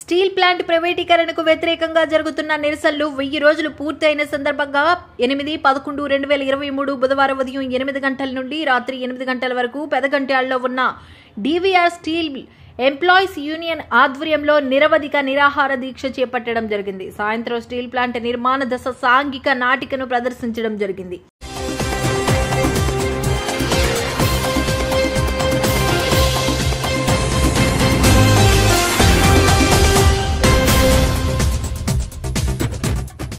Steel plant ప్రైవేటీకరణకు వ్యతిరేకంగా జరుగుతున్న నిరసనలు 1000 రోజులు పూర్తయిన సందర్భంగా 8/11/2023 బుధవారం ఉదయం 8 గంటల నుండి రాత్రి 8 గంటల వరకు పెదగంట్యాలలో ఉన్న డివిఆర్ స్టీల్ ఎంప్లాయీస్ యూనియన్ ఆధ్వర్యంలో నిరవధిక నిరాహార దీక్ష చేపట్టడం జరిగింది. సాయంత్రం స్టీల్ ప్లాంట్ నిర్మాణ దశ సాంఘిక నాటికను ప్రదర్శించడం జరిగింది.